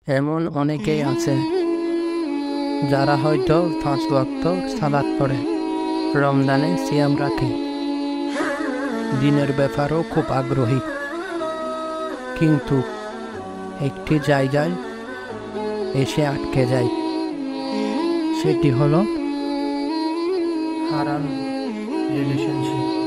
এমন অনেকেই আছে যারা হয়তো 5 ওয়াক্ত সালাত পড়ে, রমজানে সিয়াম রাখে, দিনের ব্যাপারেও খুব আগ্রহী, কিন্তু একটি জায়গায় এসে আটকে যায়। সেটি হলো হারাম রিলেশনশিপ।